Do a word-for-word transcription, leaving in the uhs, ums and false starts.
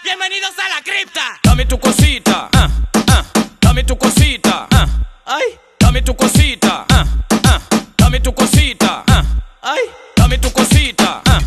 Bienvenidos a la cripta. Dame tu cosita, ah, ah, dame tu cosita, ah, ay, dame tu cosita, ah, ah, dame tu cosita, ah, ay, dame tu cosita, ah.